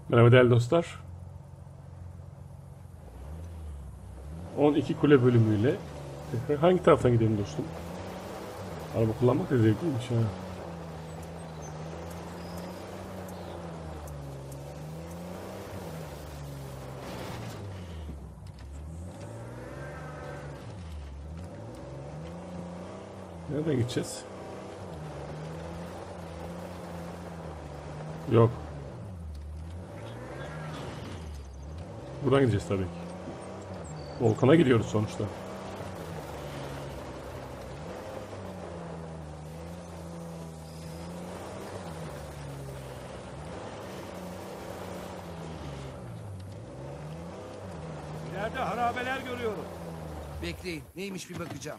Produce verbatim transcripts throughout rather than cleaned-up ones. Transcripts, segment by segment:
Merhaba değerli dostlar. on iki kule bölümüyle tekrar hangi taraftan gidelim dostum? Araba kullanmak da zevkliymiş ha. Nereden gideceğiz? Yok. Buradan gideceğiz tabii ki. Volkan'a gidiyoruz sonuçta. İleride harabeler görüyorum. Bekleyin. Neymiş bir bakacağım.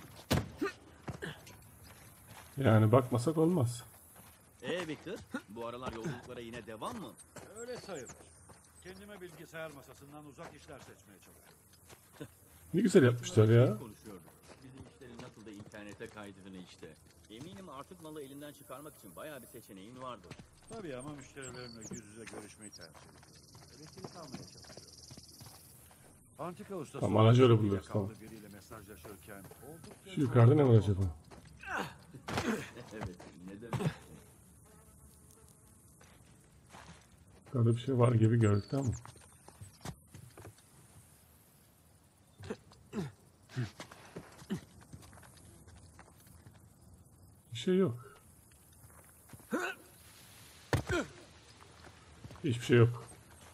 Yani bakmasak olmaz. Ee Victor, bu aralar yolculuklara yine devam mı? Öyle sayılır. Kendime bilgisayar masasından uzak işler seçmeye çalışıyorum. Ne güzel yapmışlar ya. Konuşuyorduk. Bizim işlerin nasıl da internete kaydığını işte. Eminim artık malı elinden çıkarmak için bayağı bir seçeneğin vardır. Tabii ama müşterilerimle yüz yüze görüşmeyi tercih ediyorum. Elektrik almaya çalışıyorum. Antika ustası... Tamam, aracı öyle buluyoruz, tamam. Biriyle mesajlaşırken oldukça... Şu yukarıda ne var acaba? Evet, ne demek? Yukarıda bir şey var gibi gördük ama. Bir şey yok. Hiçbir şey yok.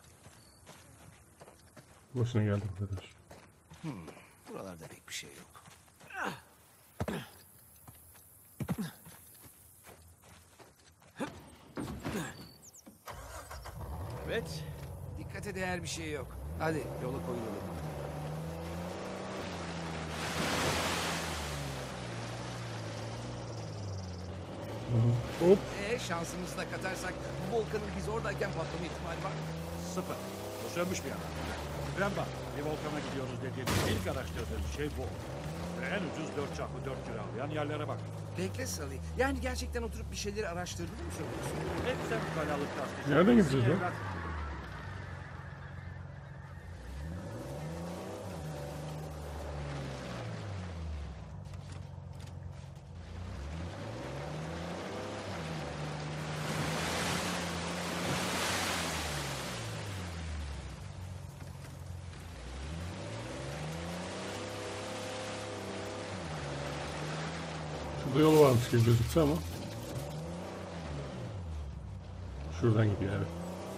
Boşuna geldim bu kadar. Buralarda pek bir şey yok. Evet. Dikkate değer bir şey yok. Hadi yola koyulalım. Hop. Ee, şansımızı da katarsak bu volkanın biz oradayken patlama ihtimali var mı? Sıfır. Bu sönmüş bir yana. Fren bak. Bir volkana gidiyoruz dediğimiz ilk araştırdığım şey bu. Ve en ucuz dört çarpı dört kiralayan yerlere bak. Bekle Salih. Yani gerçekten oturup bir şeyleri araştırdın mı söylüyorsun? Hep sen kalalık tasdik. Nereden gideceğiz lan? Evlat. Şurada yol varmış gibi gözükse ama. Şuradan gidiyor evet.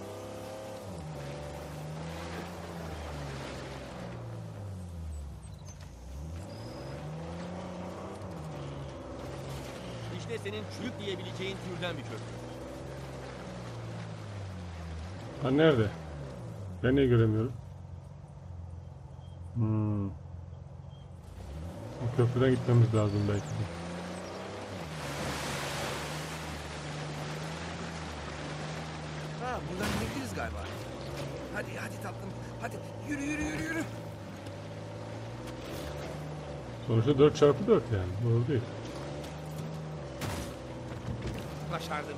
İşte senin çürük diyebileceğin türden bir köprü. Ha nerede? Ben niye göremiyorum? Hmm. O köprüden gitmemiz lazım belki de. Ha, buradan gidebiliriz galiba. Hadi hadi tatlım. Hadi yürü yürü yürü yürü. Sonuçta dört çarpı dört yani. Doğru değil. Başardım.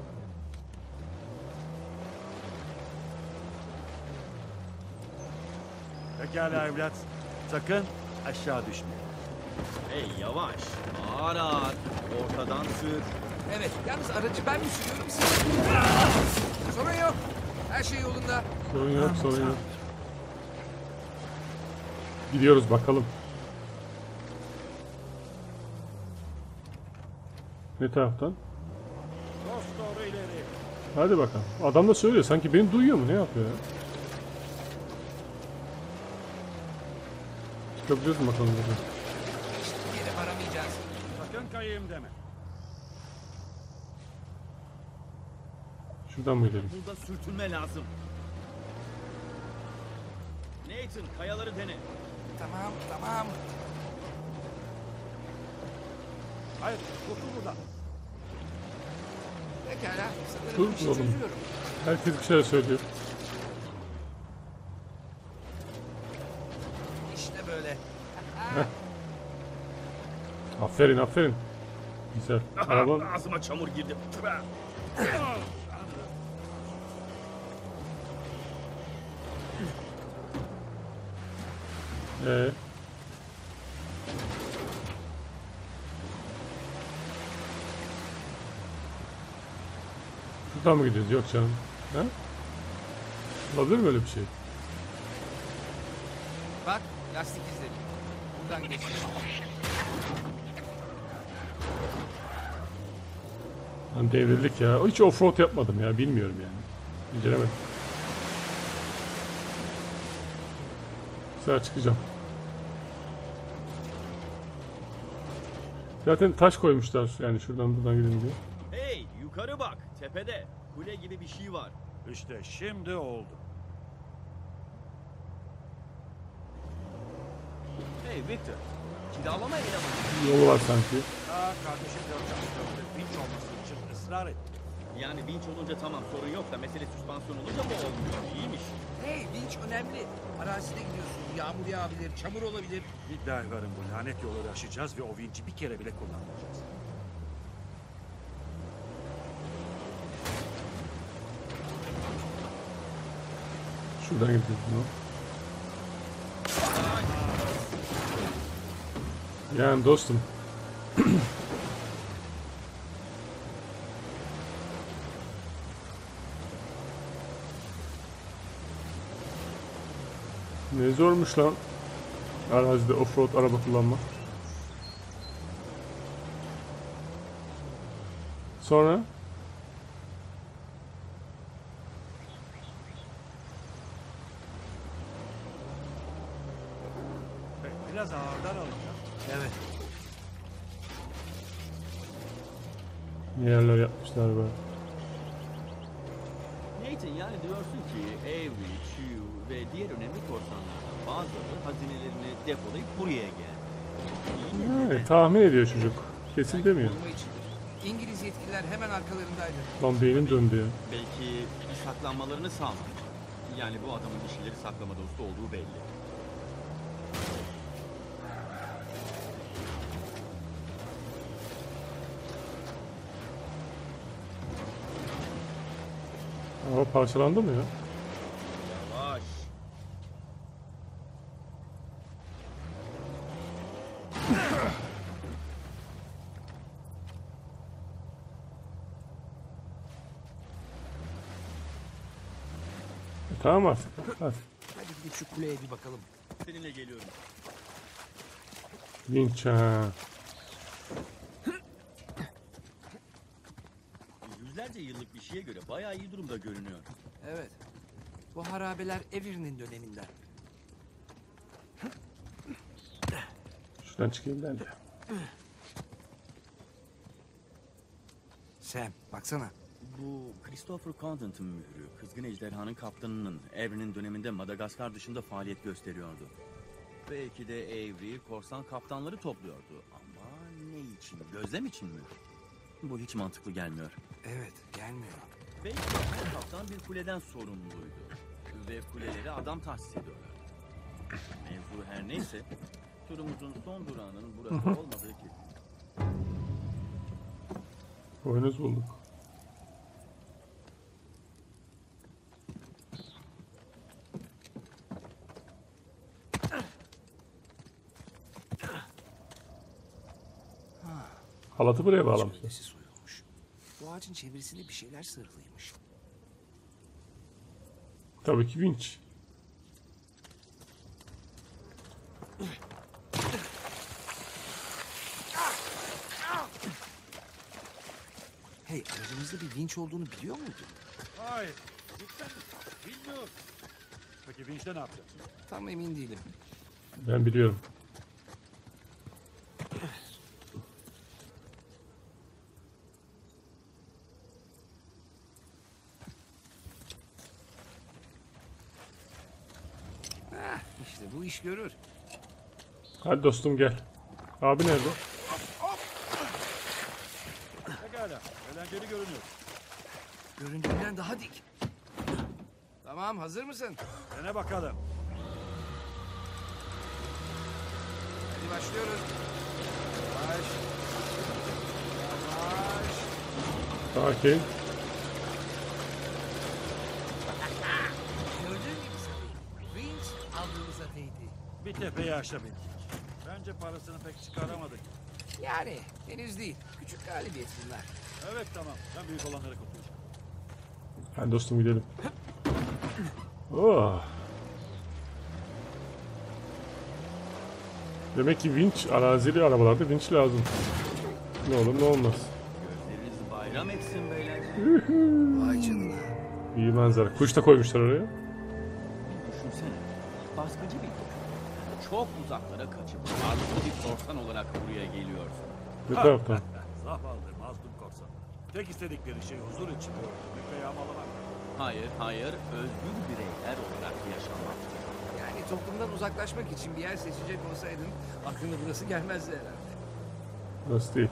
Pekala evlat. Sakın aşağı düşme. Hey yavaş, ağır ağır, ortadan sür. Evet, yalnız aracı ben mi sürüyorum siz? Sorun yok. Her şey yolunda. Sorun yok, sorun yok. Gidiyoruz bakalım. Ne taraftan? Dost doğru ileri. Hadi bakalım. Adam da söylüyor. Sanki beni duyuyor mu? Ne yapıyor ya? Çıkabiliyoruz mu bakalım burada? Hiçbir yere varamayacağız. Sakın kayayım deme. Şuradan mı gidelim? Burada sürtünme lazım. Nathan, kayaları dene. Tamam, tamam. Hayır, kurtul buradan. Pekala. Sanırım Dur bir şey oğlum. çözüyorum. Herkes bir şeyler söylüyor. İşte böyle. Aferin, aferin. Güzel. Araba Ağzıma çamur girdi. Ee, Şuradan mı gidiyoruz? Yok canım. Ha? Olabilir mi öyle bir şey? Bak lastik izleri. Buradan geçiyor. Lan devrildik ya. Hiç offroad yapmadım ya. Bilmiyorum yani. Beceremedim. Güzel çıkacağım. Zaten taş koymuşlar. Yani şuradan buradan gidin diye. Hey, yukarı bak. Tepede. Kule gibi bir şey var. İşte şimdi oldu. Hey Victor. Kiralama elemanı. Yolu var sanki. Aa, kardeşim dört çarpı dörtte vinç olması için ısrar etti. Yani vinç olunca tamam sorun yok da mesele süspansiyon olunca bu olmuyor. İyiymiş. Hey vinç önemli. Arazide gidiyorsun. Yağmur yağabilir, çamur olabilir. İddia varım bu lanet yolları aşacağız ve o vinci bir kere bile kullanmayacağız. Şuradan gidiyoruz. Yani dostum. Ne zormuş lan. Arazide offroad araba kullanmak. Sonra Biraz ağırdan alacağım. Evet. ne yerler yapmışlar böyle. Nathan yani diyorsun ki Avery, Chew ve diğer önemli korsanlardan bazıları hazinelerini depolayıp buraya geldi. İyi mi? Yani, tahmin ediyor çocuk. Kesin demiyor. Koruma içindir. İngiliz yetkililer hemen arkalarındaydı. Lan beynim döndü ya. Belki saklanmalarını sağlar. Yani bu adamın bir şeyleri saklamada usta olduğu belli. Ama parçalandı mı ya? Yavaş. E, tamam artık. Hadi. Hadi gidip şu kuleye bir bakalım. Seninle geliyorum. Vinç ha. Yüzlerce yıllık bir şeye göre bayağı iyi durumda görünüyor. Evet. Bu harabeler Avery'nin döneminden. Şuradan çıkayım ben de. Sam baksana. Bu Christopher Condon'ın mührü, Kızgın Ejderhanın kaptanının Avery'nin döneminde Madagaskar dışında faaliyet gösteriyordu. Belki de Avery korsan kaptanları topluyordu. Ama ne için? Gözlem için mi? Bu hiç mantıklı gelmiyor. Evet gelmiyor. Belki de her kaptan bir kuleden sorumluydu. Ve kuleleri adam tahsis ediyorlar. Mevzu her neyse, turumuzun son durağının burası olmadığı kesin. Boynuz bulduk. Halatı buraya bağlamışlar. Gölgesi soyulmuş. Bu ağacın çevresinde bir şeyler sarılıymış. Tabii ki vinç. Hey aracımızda bir vinç olduğunu biliyor muydun? Hayır. Cidden bilmiyorum. Peki vinçle ne yapacağız? Tam emin değilim. Ben biliyorum. Hah, işte bu iş görür. Hadi dostum gel. Abi nerede? Pekala. Eğlenceli görünüyor. Göründüğünden daha dik. Tamam hazır mısın? Dene bakalım. Hadi başlıyoruz. Yavaş. Yavaş. Sakin. Gördüğün gibi sanırım. Vinç aldığımıza değdi. Bir İlk tepeyi aşabildik. Bence parasını pek çıkaramadık. Yani henüz değil. Küçük galibiyet bunlar. Evet tamam. Ben büyük olanları kutlayacağım. Hadi dostum gidelim. Oh. Demek ki vinç, arazili arabalarda vinç lazım. Ne olur ne olmaz. Gözleriniz bayram etsin beyler. Vay canına. İyi manzara. Kuş da koymuşlar oraya. Düşünsene. Baskıcı bir kuş. Çok uzaklara kaçıp mazlum bir korsan olarak buraya geliyorsun. Ne taraftan? Zavallı mazlum korsan. Tek istedikleri şey huzur içinde öldürmek ve yağmalamak. Hayır, hayır. Özgür bireyler olarak yaşamak. Yani toplumdan uzaklaşmak için bir yer seçecek olsaydın aklına burası gelmezdi herhalde. Burası değil.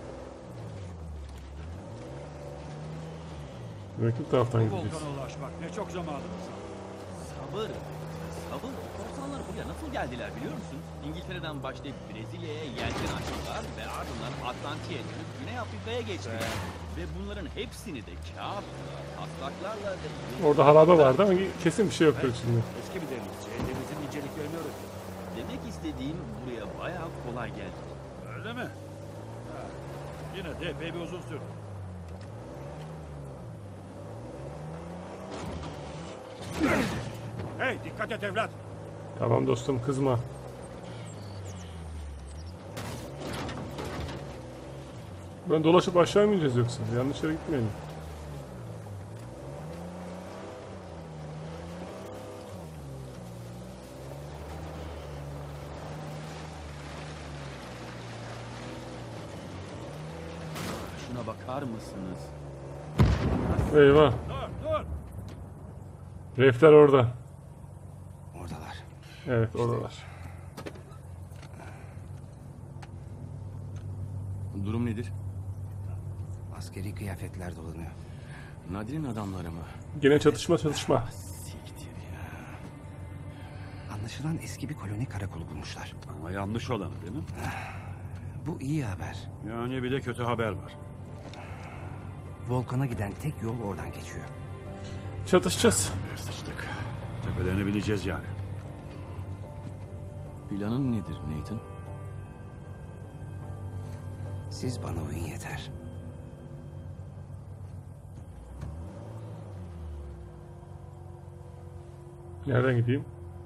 Demek ki bu taraftan Bu gideceğiz. volkana ulaşmak ne çok zamanımız var. Sabır. Sabır. Korsanlar buraya nasıl geldiler biliyor musun? İngiltere'den başlayıp Brezilya'ya yelken açtılar ve ardından Atlantik'e dönüp Güney Afrika'ya geçtiler. Ve bunların hepsini de kağıtla, taslaklarla ve Orada harabe vardı ama kesin bir şey yok şimdi. Eski bir denizci denizin inceliklerini öğretiyor. demek istediğim buraya bayağı kolay geldi. Öyle mi? Ha, yine de epey bir uzun sürdü. Hey dikkat et evlat. Tamam dostum kızma. Ben dolaşıp aşağı mı ineceğiz yoksa? Yanlış yere gitmeyelim. Şuna bakar mısınız? Eyvah. Dur dur. Refler orada. Oradalar. Evet oradalar. Durum nedir? Askeri kıyafetler dolanıyor. Nadir'in adamları mı? Gene çatışma çatışma. Siktir ya. Anlaşılan eski bir koloni karakolu bulmuşlar. Ama yanlış olanı değil mi? Bu iyi haber. Yani bir de kötü haber var. Volkan'a giden tek yol oradan geçiyor. Çatışacağız. Sıçtık. Tepelerini bileceğiz yani. Planın nedir Nathan? Siz bana uyun yeter. Nereden gideyim?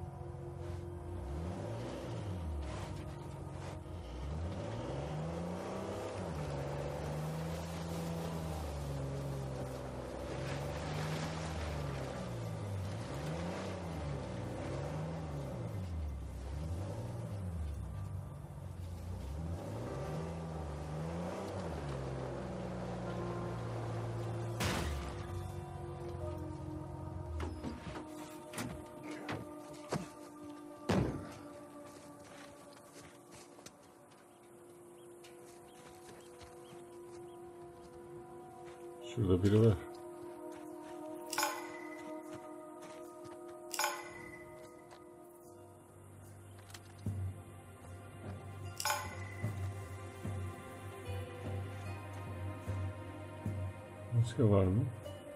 Şurada biri var. Başka var mı?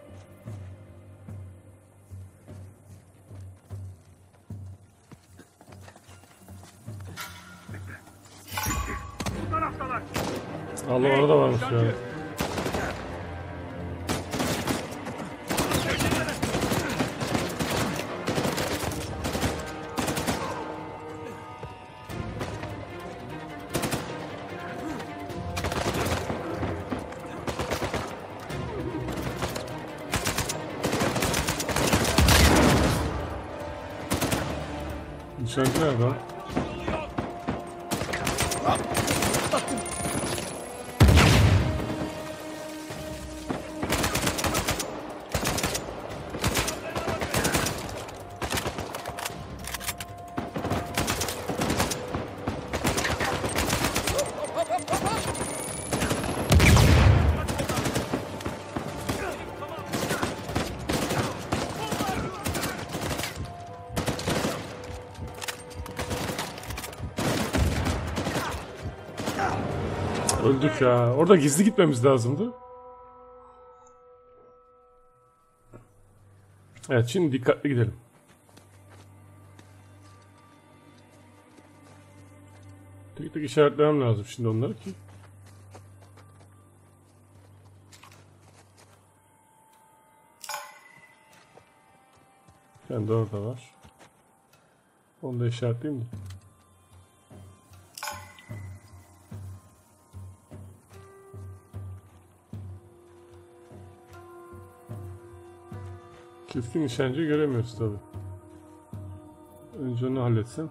Allah orada varmış ya. Nişancı nerede lan? Öldük ya. Orada gizli gitmemiz lazımdı. Evet şimdi dikkatli gidelim. Tek tek işaretlemem lazım şimdi onları ki. Kendi orada var. Onu da işaretleyeyim de. Keskin nişancıyı göremiyoruz tabi. Önce onu halletsem.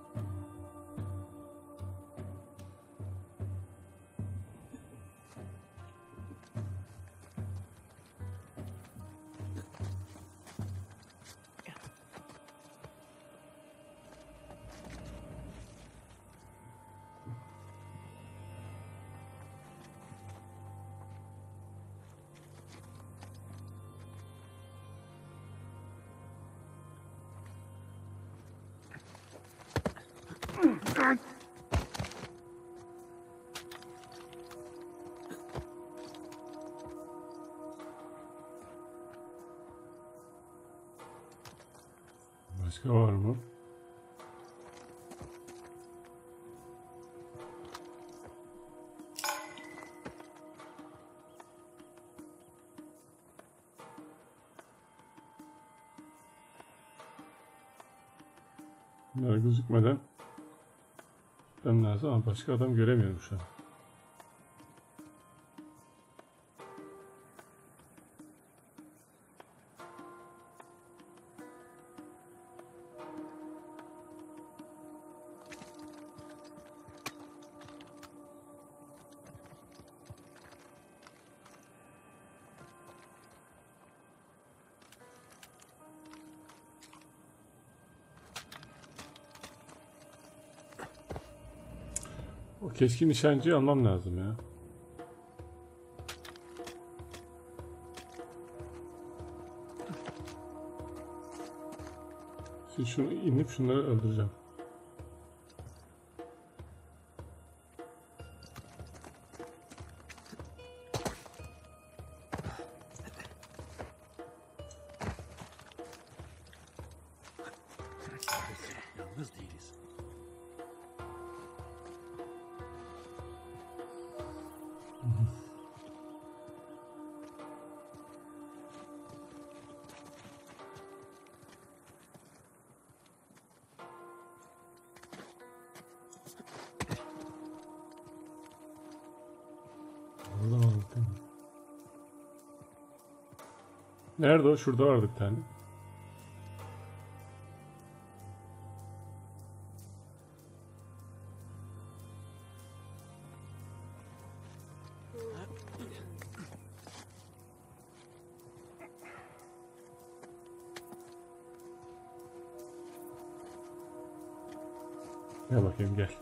Başka var mı? Bunlar gözükmeden gitmem lazım ama başka adam göremiyorum şu an. O keskin nişancıyı almam lazım ya. Şimdi şunu inip şunları öldüreceğim. Yalnız değiliz. Burada var bir tane. Nerede o? Şurada vardı bir tane. Gel bakayım gel.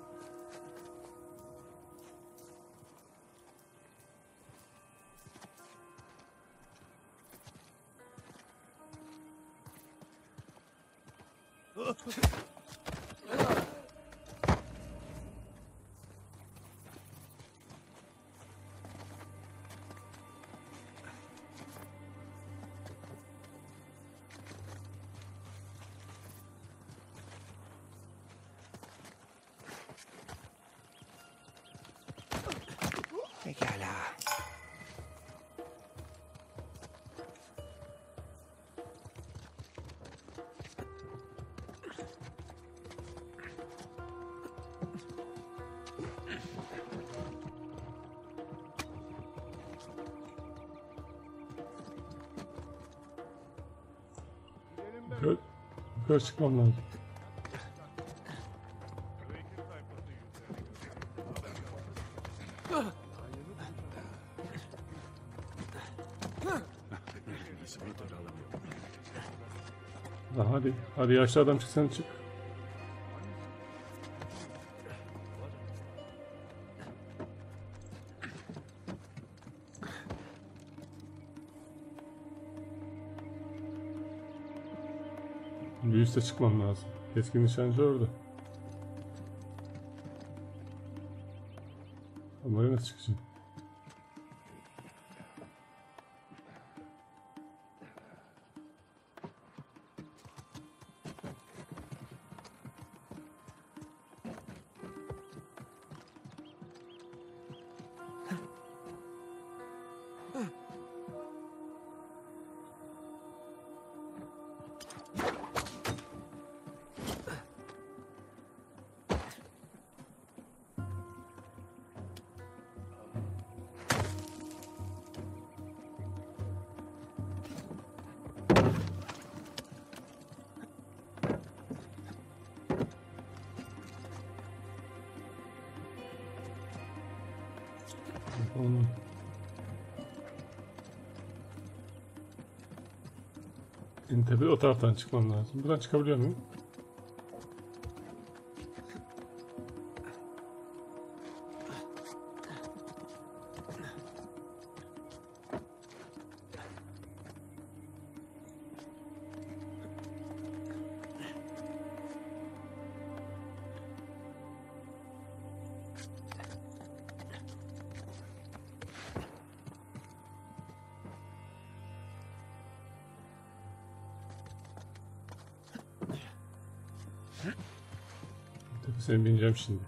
Pekala. Yukarı, yukarı çıkmam lazım. Ha, hadi, hadi yaşlı adam çık sen çık. Bir üste çıkmam lazım. Keskin nişancı orada. Ama oraya nasıl çıkacağım? Onun. En tepede o taraftan çıkmam lazım. Buradan çıkabiliyor muyum? Tepesine bineceğim şimdi.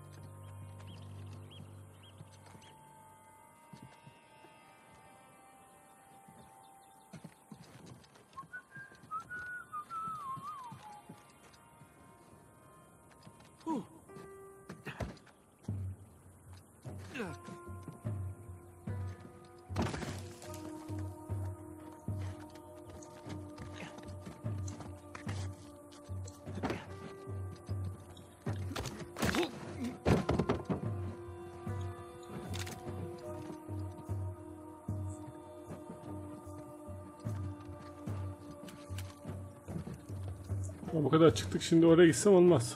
Bu kadar çıktık, şimdi oraya gitsem olmaz.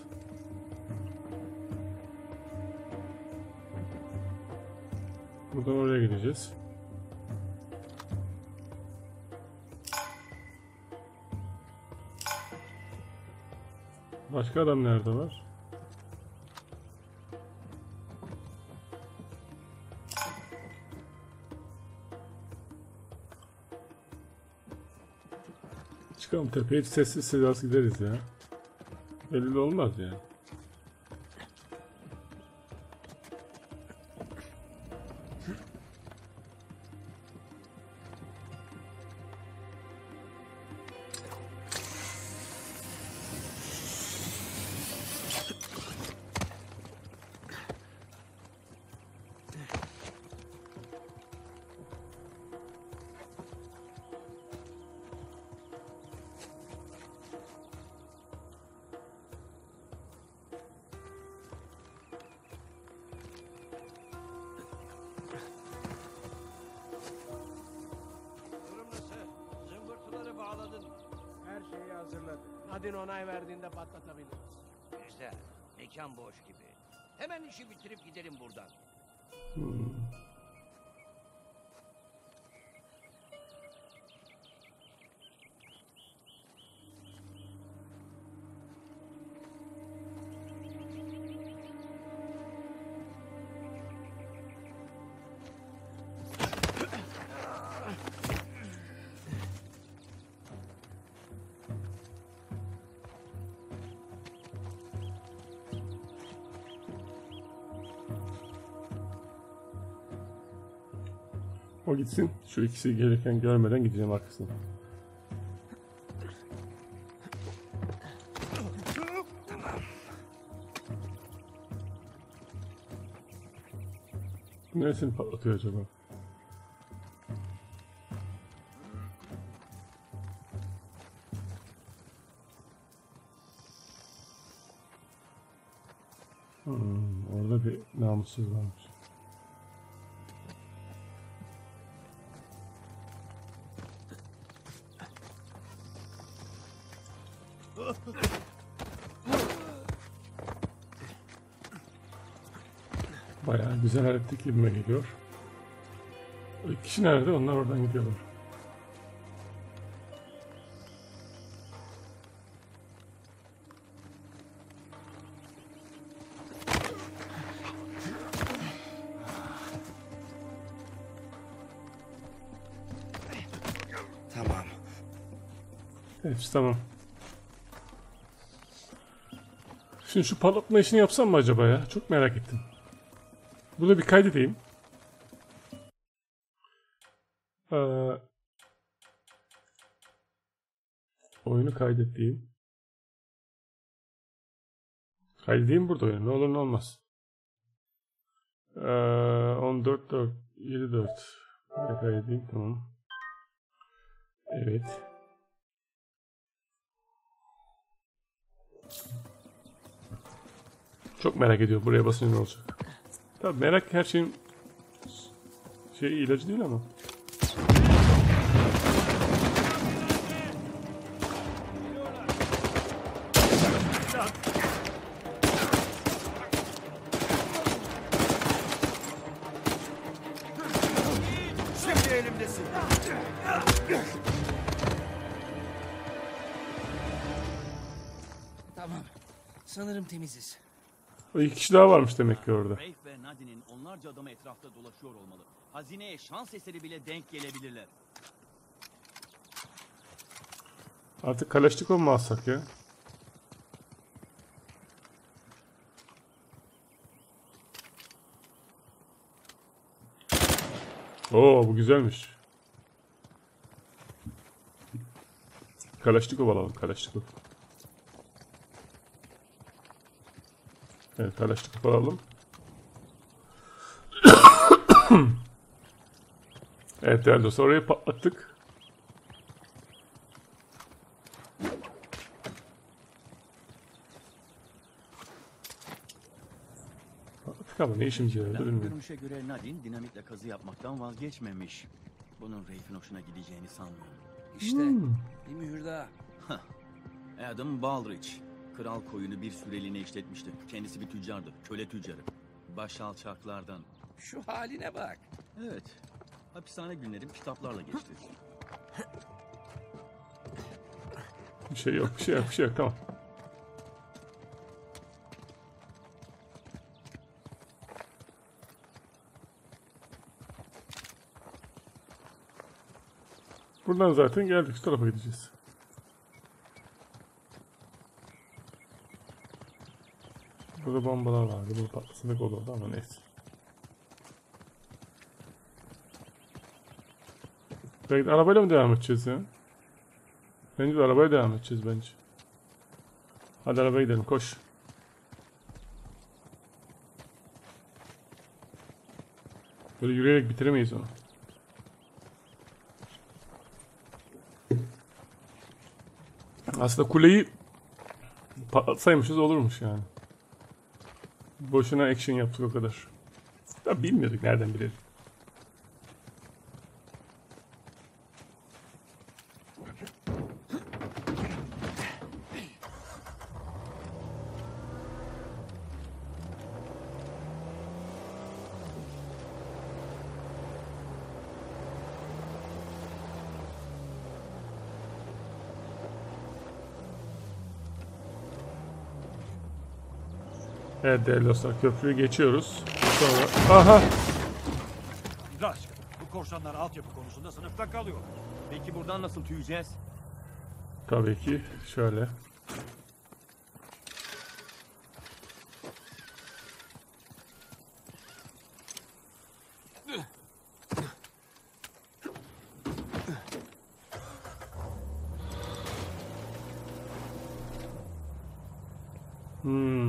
Buradan oraya gideceğiz. Başka adam nerede var? Çıkalım tepeye, hiç sessiz sedasız gideriz ya. Belli olmaz yani. Durum nasıl? Zımbırtıları bağladın mı? Her şeyi hazırladık. Nadine onay verdiğinde patlatabiliriz. Güzel. Mekan boş gibi. Hemen işi bitirip gidelim buradan. O gitsin. Şu ikisi gelirken görmeden gideceğim arkasına. Neresini patlatıyor acaba? Hmm, orada bir namussuz varmış. Bayağı güzel hallettik gibime geliyor. O iki kişi nerede? Onlar oradan gidiyorlar. Tamam. Hepsi tamam. Şimdi şu patlatma işini yapsam mı acaba ya? Çok merak ettim. Bunu bir kaydedeyim. Ee, oyunu kaydedeyim. Kaydedeyim burada oyunu. Ne olur ne olmaz. Ee, on dört dört yedi dört. Buraya kaydedeyim. Tamam. Evet. Çok merak ediyorum buraya basınca ne olacak. Tabii merak her şeyin Şey ilacı değil ama. Şimdi elimdesin. Tamam. Sanırım temiziz. O iki kişi daha varmış demek ki orada. Rafe ve Nadine'in onlarca adamı etrafta dolaşıyor olmalı. Hazineye şans eseri bile denk gelebilirler. Artık Kalaşnikov mu alsak ya? Oo, bu güzelmiş. Kalaşnikov alalım, Kalaşnikov. Evet, Kalaşnikov alalım. Evet değerli dostlar, orayı patlattık. Patlattık ama ne işimize yaradı bilmiyorum. Görünüşe göre Nadine dinamitle kazı yapmaktan vazgeçmemiş. Bunun Rafe'in hoşuna gideceğini sanmıyorum. İşte Hmm. bir mühür daha. Adam Baldrige. Kral koyunu bir süreliğine işletmişti. Kendisi bir tüccardı. Köle tüccarı. Baş alçaklardan. Şu haline bak. Evet. Hapishane günlerim kitaplarla geçti. Bir şey yok, bir şey yok, bir şey yok, tamam. Buradan zaten geldik, şu tarafa gideceğiz. Burada bombalar vardı, bunu patlasadık olurdu ama neyse. Belki de arabayla mı devam edeceğiz ya? Bence de arabaya devam edeceğiz bence. Hadi arabaya gidelim, koş. Böyle yürüyerek bitiremeyiz onu. Aslında kuleyi patlatsaymışız olurmuş yani. Boşuna action yaptık o kadar. Tabi bilmiyorduk, nereden bilelim. Evet değerli dostlar, köprüyü geçiyoruz. Sonra... Aha! Drask, bu korsanlar altyapı konusunda sınıfta kalıyor. Peki buradan nasıl tüyeceğiz? Tabii ki şöyle. Hmm.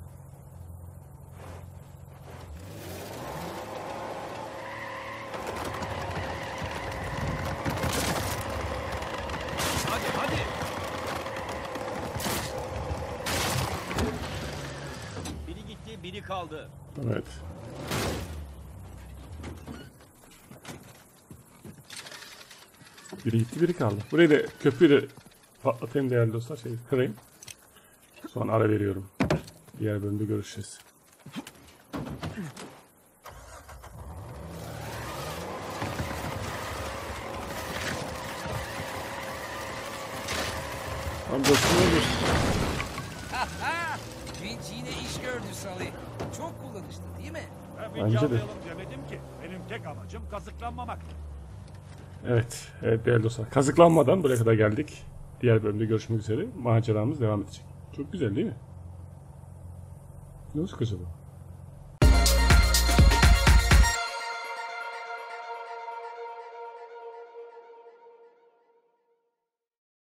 Hadi hadi. Biri gitti, biri kaldı. Evet. Biri gitti, biri kaldı. Burayı da, köprüyü de patlatayım değerli dostlar. Şey, kırayım. Sonra ara veriyorum. Diğer bölümde görüşeceğiz. Lan dostum olur. Vinci yine iş gördü Sully. Çok kullanışlı değil mi? Ben Bence de. vicdanlayalım demedim ki. Benim tek amacım kazıklanmamak. Evet, evet değerli dostlar. Kazıklanmadan buraya kadar geldik. Diğer bölümde görüşmek üzere. Maceramız devam edecek. Çok güzel değil mi? Nasıl acaba?